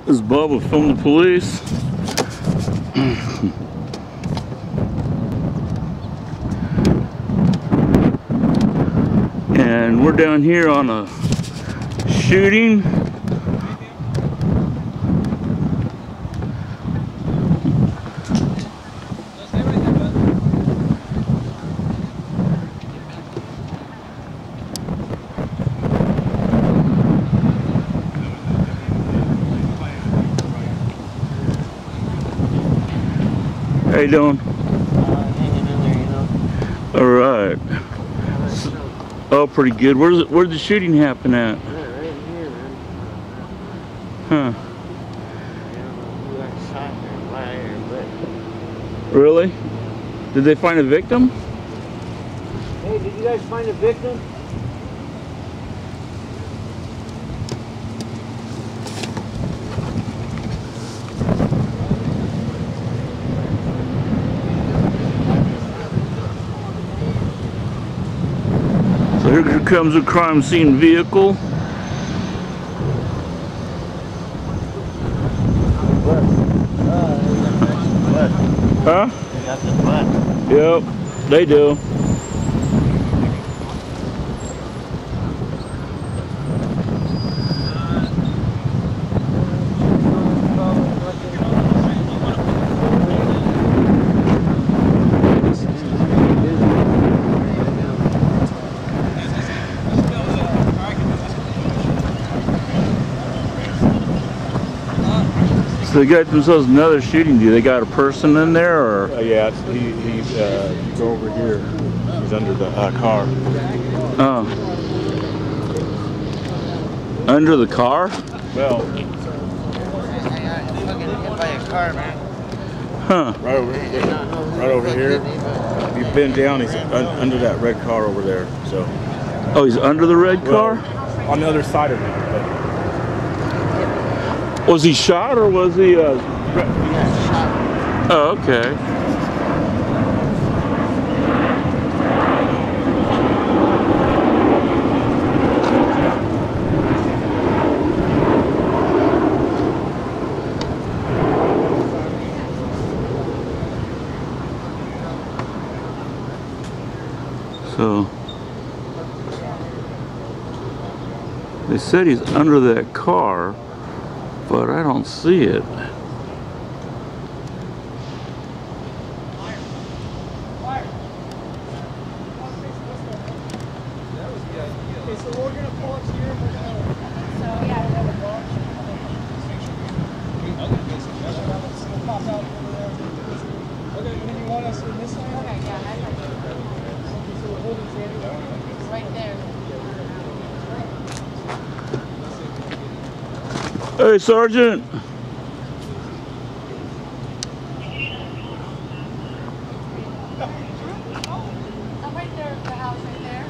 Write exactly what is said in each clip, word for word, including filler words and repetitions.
This is Bubba from the police. And we're down here on a shooting. How you doing? Uh, hanging in there, you know. All right. Oh, pretty good. Where's it, where'd the shooting happen at? Yeah, right here, man. Huh. I don't know who got shot there, why, but... Really? Did they find a victim? Hey, did you guys find a victim? So here comes a crime scene vehicle. Huh? They got the butt. Yep, they do. So they got themselves another shooting. Do they got a person in there, or? Uh, yeah, it's, he, he uh, you go over here. He's under the uh, car. Oh. Under the car? Well, Fucking hit by a car, man. Huh. right over here. Right over here. If you bend down, he's un under that red car over there. So. Oh, he's under the red car? Well, on the other side of it. But Was he shot or was he? Uh... Yeah, shot. Oh, okay. So they said he's under that car, but I don't see it. Hey, Sergeant. Right there, the house right there.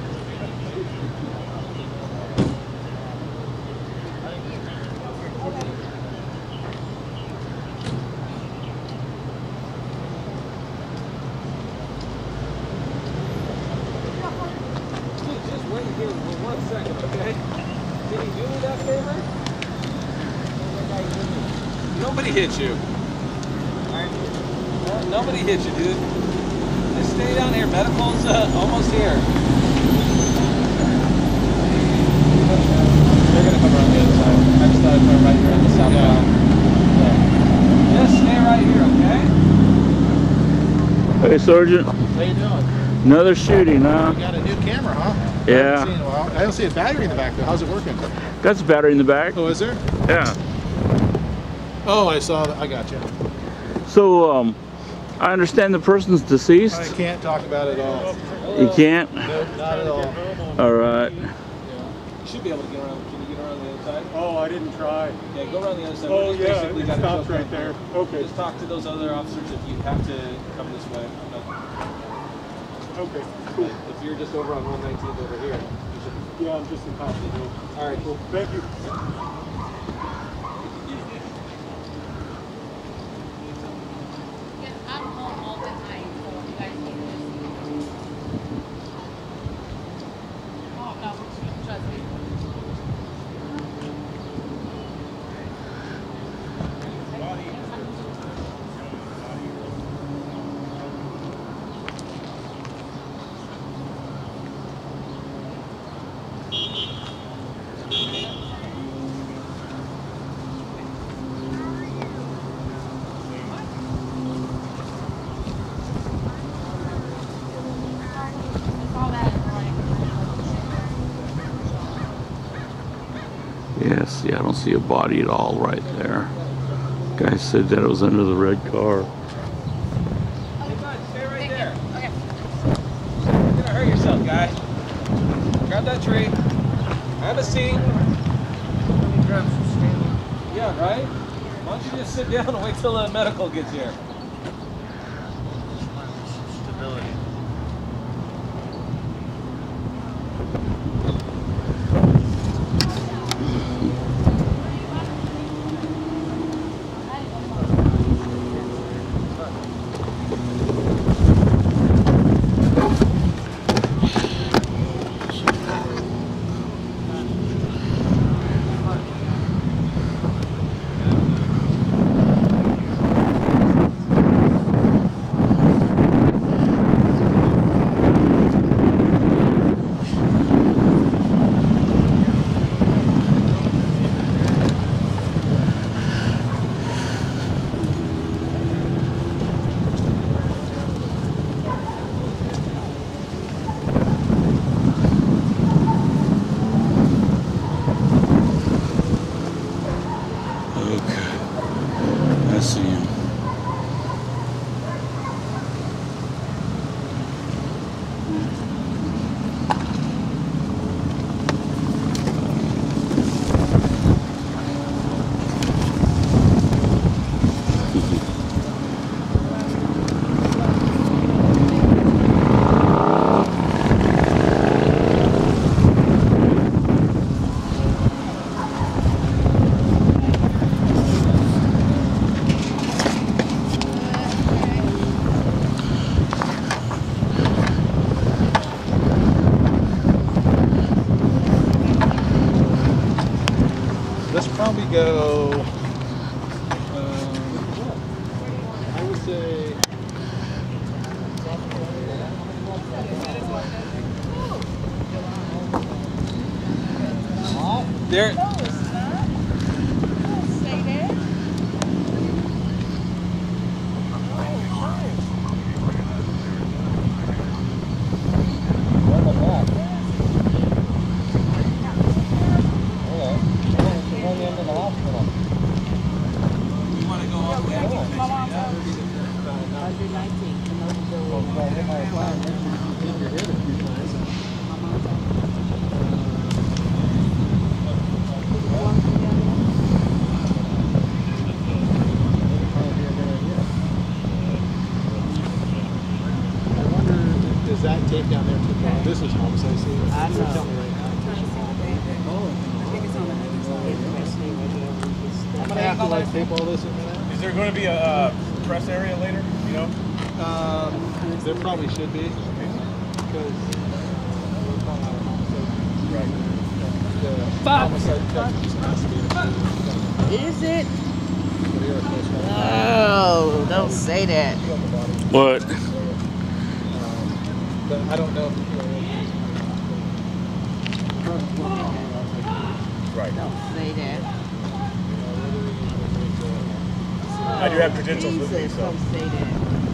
Just wait here for one second, okay? Did he do me that favor? Nobody hit you. No, nobody hit you, dude. Just stay down here. Medical's uh, almost here. They're gonna come around the other side. I just thought I'd put right here on the southbound. Yeah. Just stay right here, okay? Hey, Sergeant. How you doing? Another shooting, huh? You got a new camera, huh? Yeah. I haven't seen it in a while. I don't see a battery in the back though. How's it working? That's a battery in the back. Oh, is there? Yeah. Oh, I saw that. I got you. So, um, I understand the person's deceased. I can't talk about it all. You can't? Nope, not at all. All right. You should be able to get around. Can you get around the other side? oh, I didn't try. Yeah, go around the other side. Oh, We just yeah, basically it got a stops choke right on there. here. Okay. Just talk to those other officers if you have to come this way. Okay, cool. If you're just over on one nineteenth over here, you should. Yeah, I'm just in top of the hill. All right, cool. Thank you. Yeah, I'm home all the time, so you guys need to just... Oh, no, trust me. see, I don't see a body at all right there. Guy said that it was under the red car. Hey, bud, stay right there. Okay. You're gonna hurt yourself, guy. Grab that tree. Have a seat. Yeah, right? Why don't you just sit down and wait till the medical gets here? Stability. I see him. Let's probably go. Um, I would say. There. No, it's not. Don't say that. You want to go all the way up to My mom Is that tape down there too far? This is Holmes, I see. I know. Tell me right now. I'm gonna have to like tape all this in a minute. Is there going to be a uh, press area later? You know? Um, there probably should be. Because we're calling out a homicide. Right. The homicide detective has to be in. Is it? We are close to Oh, don't say that. What? Um, but I don't know if Right. Don't say that. I do have credentials with me, Jesus, so. don't say that.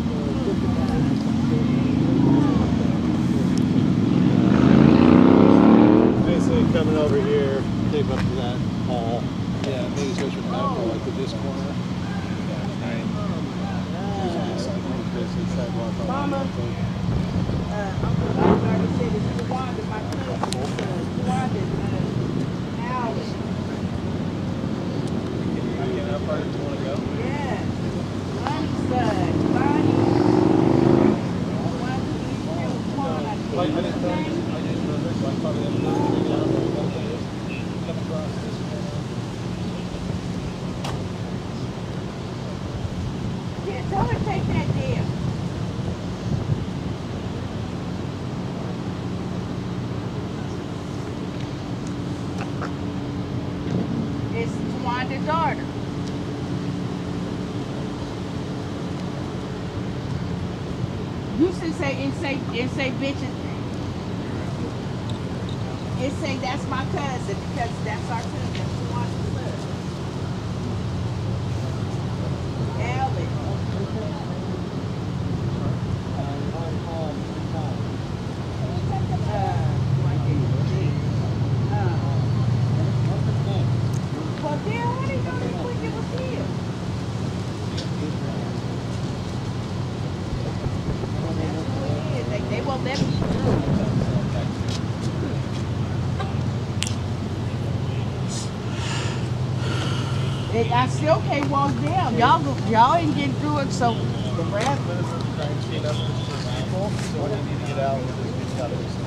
basically coming over here, tape up to that hall. Yeah, maybe switch from that hall like to this corner. Right. Basically sidewalk on Mama. that. Uh, Uncle already said it's Tawanda, my cousin. Tawanda, uh, Allen. How far do you want to go? Yes. Bonnie's son. Bonnie. One, two, three, four, I think. I didn't know. I didn't know this. I probably have to figure out what that is. Come across this one. Yeah, tell her to take that deal. It's Tawanda's daughter. You should say and say and say bitches. And say that's my cousin because that's our cousin. Tawanda's son. Alvin. Uh, It, I still can't walk down. Y'all go, y'all ain't getting through it, so the rest. So when you need to get out, we'll just get out of this.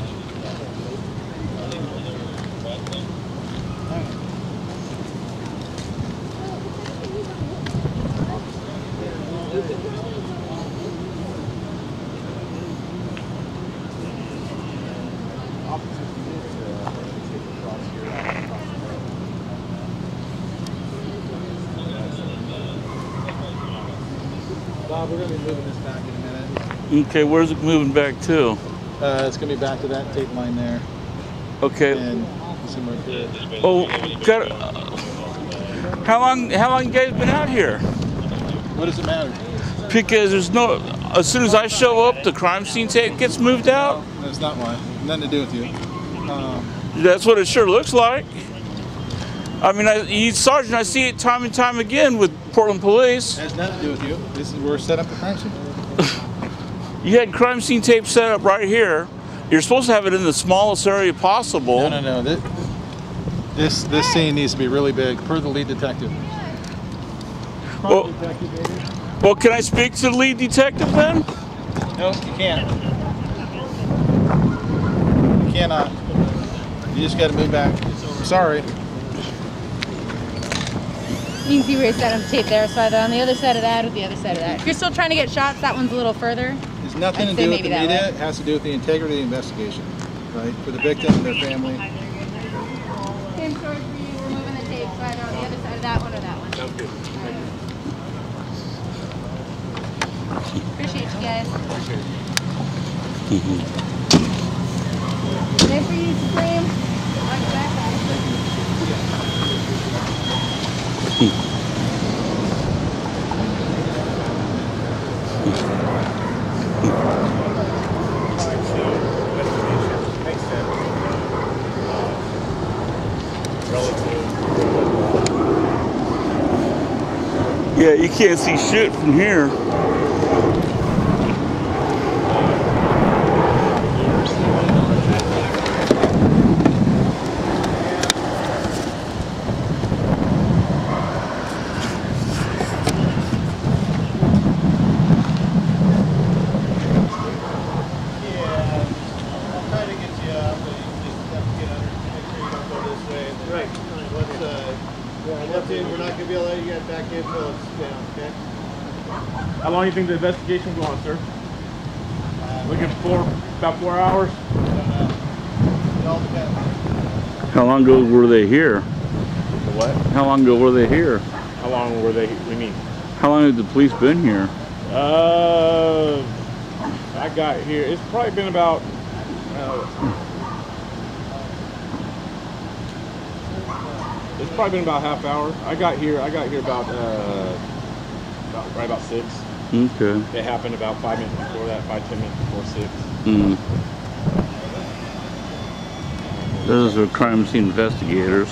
Bob, we're going to be moving this back in a minute. Okay, where's it moving back to? Uh, it's going to be back to that tape line there. Okay. And some right there. Oh, got. Uh, how long? How long you guys been out here? What does it matter? Because there's no. As soon as I show up, the crime scene tape gets moved out. No, that's not why. Nothing to do with you. Um, That's what it sure looks like. I mean, I, you, Sergeant, I see it time and time again with Portland Police. has nothing to do with you. This is where we're set up the crime scene. You had crime scene tape set up right here. You're supposed to have it in the smallest area possible. No, no, no. This, this this scene needs to be really big, per the lead detective. Well, well, can I speak to the lead detective then? No, you can't. You cannot. You just got to move back. Sorry. You can see where it's set on the tape there, so either on the other side of that or the other side of that. If you're still trying to get shots, that one's a little further. It's nothing I'd to say do with maybe the that media. way. It has to do with the integrity of the investigation, right? For the victim and their family. Same story for you. We're moving the tape, so either on the other side of that one or that one. Sounds good. Thank you. Appreciate you guys. Nice for you, Supreme. I'll get back at you. Yeah, you can't see shit from here. Right. Let's, uh, let's in. We're not going to be able to let you guys back in until it's down, okay? How long do you think the investigation will go on, sir? Looking for about four hours? It all depends. How long ago were they here? What? How long ago were they here? How long were they, we mean? How long had the police been here? Uh, I got here, it's probably been about, uh, it's probably been about half hour. I got here, I got here about, uh, about right about six. Okay. It happened about five minutes before that, five, ten minutes before six. Mm. Those are crime scene investigators.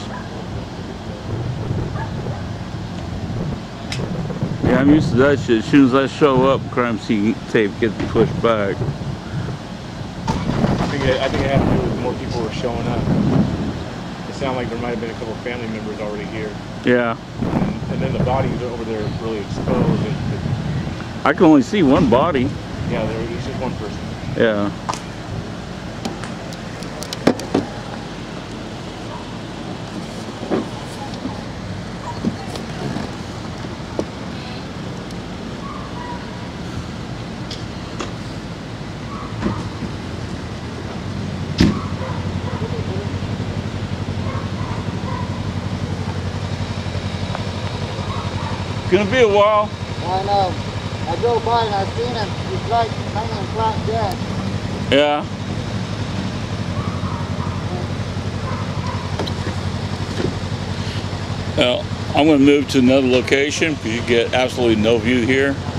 Yeah, I'm used to that shit. As soon as I show up, crime scene tape gets pushed back. I think it, I think it had to do with more people were showing up. It sounded like there might have been a couple of family members already here. Yeah. And, and then the bodies are over there really exposed. It, it, I can only see one body. yeah, there was just one person. Yeah. Gonna be a while. I know. I drove by and I seen him. He's like hanging flat dead. Yeah. Well, I'm gonna move to another location because you get absolutely no view here.